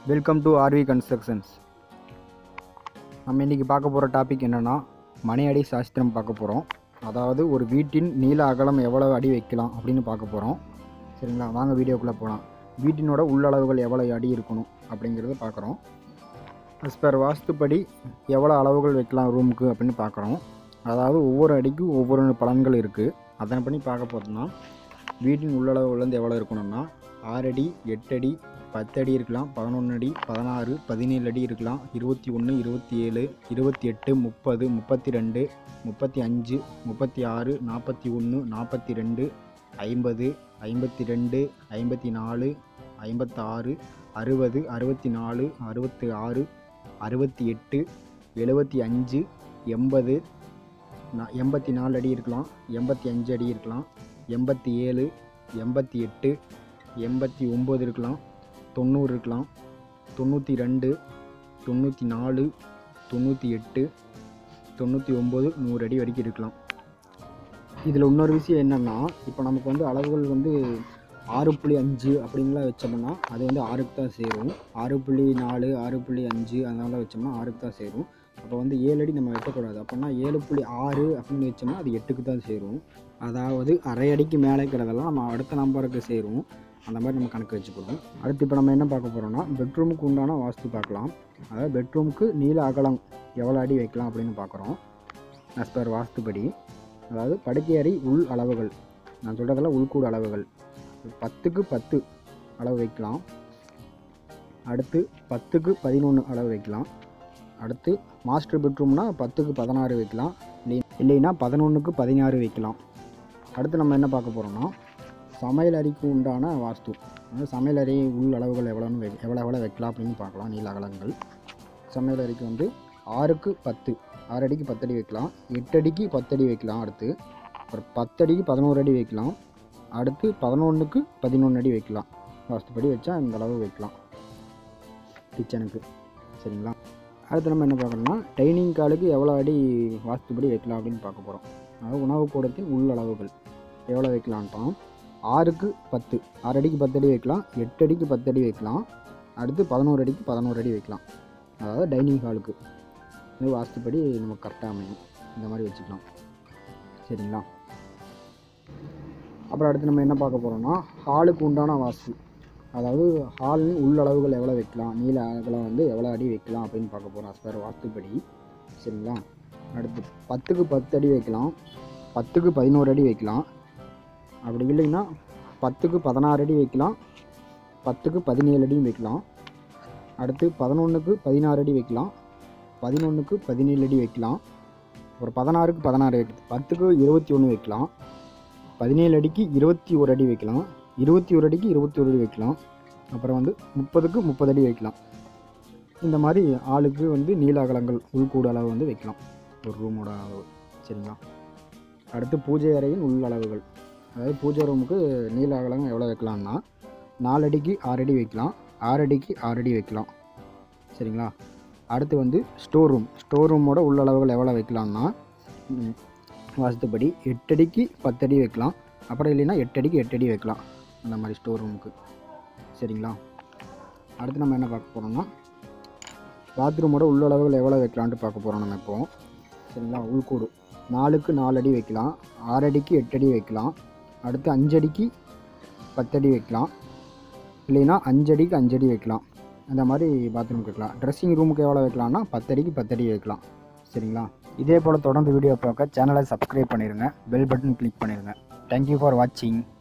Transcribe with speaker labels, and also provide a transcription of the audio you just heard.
Speaker 1: Welcome to RV constructions. நம்ம இன்றைக்கி பார்க்க போகிற டாபிக் என்னென்னா மனை அடி சாஸ்திரம் பார்க்க போகிறோம். அதாவது ஒரு வீட்டின் நீள அகலம் எவ்வளோ அடி வைக்கலாம் அப்படின்னு பார்க்க போகிறோம். சரிங்களா, வாங்க வீடியோக்குள்ளே போகலாம். வீட்டினோட உள்ளளவுகள் எவ்வளோ அடி இருக்கணும் அப்படிங்கிறத பார்க்குறோம். அஸ்பர் வாஸ்துப்படி எவ்வளோ அளவுகள் வைக்கலாம் ரூமுக்கு அப்படின்னு பார்க்குறோம். அதாவது ஒவ்வொரு அடிக்கும் ஒவ்வொரு பலன்கள் இருக்குது. அதனை பண்ணி பார்க்க போகிறோம்னா வீட்டின் உள்ளளவுகள் வந்து எவ்வளோ இருக்கணும்னா 6 அடி, 8 அடி, 10 அடி இருக்கலாம், 11 அடி, 16, 17 அடி இருக்கலாம், 21, 27, 28, 30, 32, 35, 36, 41, 42, 50, 52, 54, 56, 60, 64, 66, 68, 75, 80, 84 அடி இருக்கலாம், 85 அடி இருக்கலாம், 87, 88, 89 இருக்கலாம், 90 இருக்கலாம், 92, 94, 98, 99, 100 அடி வரைக்கும் இருக்கலாம். இதில் இன்னொரு விஷயம் என்னென்னா, இப்போ நமக்கு வந்து அளவுகள் வந்து 6.5 அப்படின்லாம் வச்சோம்னா அது வந்து 6க்கு தான் சேரும். 6.4, 6.5 அதனால வச்சோம்னா 6க்கு தான் சேரும். அப்போ வந்து 7 அடி நம்ம வைக்கக்கூடாது. அப்படின்னா 7.6 அப்படின்னு வச்சோம்னா அது 8க்கு தான் சேரும். அதாவது அரை அடிக்கு மேலே இருக்கிறதெல்லாம் நம்ம அடுத்த நம்பருக்கு சேரும். அந்த மாதிரி நம்ம கணக்கு வச்சுக்கணும். அடுத்து இப்போ நம்ம என்ன பார்க்க போகிறோம்னா பெட்ரூமுக்கு உண்டான வாஸ்து பார்க்கலாம். அதாவது பெட்ரூமுக்கு நீள அகலம் எவ்வளோ அடி வைக்கலாம் அப்படின்னு பார்க்குறோம். ஆஸ் பர் வாஸ்துப்படி அதாவது படுக்கை அறை உள் அளவுகள், நான் சொல்கிறதெல்லாம் உள்கூடு அளவுகள் 10க்கு 10 அளவு வைக்கலாம். அடுத்து 10க்கு 11 அளவு வைக்கலாம். அடுத்து மாஸ்டர் பெட்ரூம்னா 10க்கு 16 வைக்கலாம், இல்லைன்னா 11க்கு 16 வைக்கலாம். அடுத்து நம்ம என்ன பார்க்க போகிறோம்னா சமையல் அறைக்கு உண்டான வாஸ்து. அதாவது சமையல் அறை உள் அளவுகள் எவ்வளோ வைக்கலாம் அப்படின்னு பார்க்கலாம். நீள அகலங்கள் சமையல் அறைக்கு வந்து 6க்கு 10, 6 அடிக்கு 10 அடி வைக்கலாம், 8 அடிக்கு 10 அடி வைக்கலாம். அடுத்து அப்புறம் 10 அடிக்கு 11 அடி வைக்கலாம். அடுத்து 11க்கு 11 அடி வைக்கலாம். வாஸ்துப்படி வச்சா இந்த அளவு வைக்கலாம் கிச்சனுக்கு. சரிங்களா, அடுத்து நம்ம என்ன பார்க்கணும்னா டைனிங் காலுக்கு எவ்வளோ அடி வாஸ்துப்படி வைக்கலாம் அப்படின்னு பார்க்க போகிறோம். அதாவது உணவு கூடத்தின் உள் அளவுகள் எவ்வளோ வைக்கலான்ட்டோம். 6க்கு 10, 6 அடிக்கு 10 அடி வைக்கலாம், 8 அடிக்கு 10 அடி வைக்கலாம். அடுத்து 11 அடிக்கு 11 அடி வைக்கலாம். அதாவது டைனிங் ஹாலுக்கு இது வாஸ்துப்படி நமக்கு கரெக்டாக அமையும். இந்த மாதிரி வச்சுக்கலாம். சரிங்களா, அப்புறம் அடுத்து நம்ம என்ன பார்க்க போகிறோம்னா ஹாலுக்கு உண்டான வாஸ்து. அதாவது ஹாலின் உள்ளளவுகள் எவ்வளோ வைக்கலாம், நீள அகலம் வந்து எவ்வளோ அடி வைக்கலாம் அப்படின்னு பார்க்க போகிறோம் அஸ் பர் வாஸ்துப்படி. சரிங்களா, அடுத்து 10க்கு 10 அடி வைக்கலாம், 10க்கு 11 அடி வைக்கலாம். அப்படி இல்லைன்னா 10க்கு 16 அடி வைக்கலாம், 10க்கு 17 அடியும் வைக்கலாம். அடுத்து 11க்கு 16 அடி வைக்கலாம், 11க்கு 17 அடி வைக்கலாம். அப்புறம் 16க்கு 16 வைக்கலாம், 10க்கு 21 வைக்கலாம், 17 அடிக்கு 21 அடி வைக்கலாம், 21 அடிக்கு 21 அடி வைக்கலாம். அப்புறம் வந்து 30க்கு 30 அடி வைக்கலாம். இந்த மாதிரி ஆளுக்கு வந்து நீள அகலங்கள் உள்கூடு அளவு வந்து வைக்கலாம் ஒரு ரூமோட அளவு. சரிங்களா, அடுத்து பூஜை அறையின் உள் அளவுகள். அதாவது பூஜை ரூமுக்கு நீள அகலம் எவ்வளோ வைக்கலாம்னா 4 அடிக்கு 6 அடி வைக்கலாம், 6 அடிக்கு 6 அடி வைக்கலாம். சரிங்களா, அடுத்து வந்து ஸ்டோர் ரூமோட உள்ளளவுகள் எவ்வளோ வைக்கலாம்னா வாஸ்துப்படி 8 அடிக்கு 10 அடி வைக்கலாம். அப்புறம் இல்லைன்னா 8 அடிக்கு 8 அடி வைக்கலாம் அந்த மாதிரி ஸ்டோர் ரூமுக்கு. சரிங்களா, அடுத்து நம்ம என்ன பார்க்க போகிறோம்னா பாத்ரூமோட உள்ளளவுகள் எவ்வளோ வைக்கலான்ட்டு பார்க்க போகிறோம் நம்ம இப்போ. சரிங்களா, உள்கூடு 4க்கு 4 அடி வைக்கலாம், 6 அடிக்கு 8 அடி வைக்கலாம். அடுத்து 5 அடிக்கு 10 அடி வைக்கலாம், இல்லைன்னா 5 அடிக்கு 5 அடி வைக்கலாம். அந்த மாதிரி பாத்ரூமுக்கு வைக்கலாம். ட்ரெஸ்ஸிங் ரூமுக்கு எவ்வளோ வைக்கலாம்னா 10 அடிக்கு 10 அடி வைக்கலாம். சரிங்களா, இதே போல் தொடர்ந்து வீடியோ பார்க்க சேனலை சப்ஸ்கிரைப் பண்ணிடுங்க, பெல் பட்டன் கிளிக் பண்ணிடுங்க. தேங்க்யூ ஃபார் வாட்சிங்.